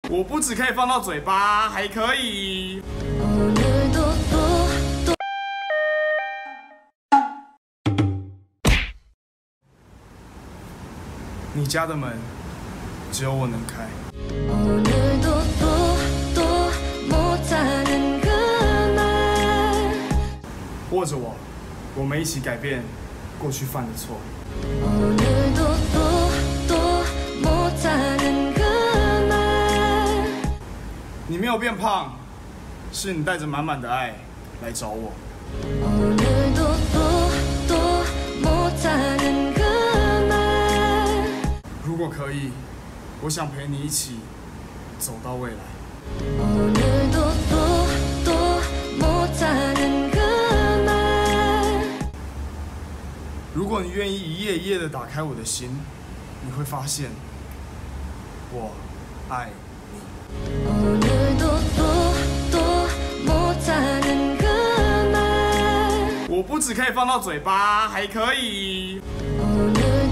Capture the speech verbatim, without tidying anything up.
我不只可以放到嘴巴，还可以。你家的门，只有我能开。握着我，我们一起改变过去犯的错。你没有变胖，是你带着满满的爱来找我。如果可以，我想陪你一起走到未来。如果你愿意一页一页的打开我的心，你会发现，我爱你。我不只可以放到嘴巴，还可以。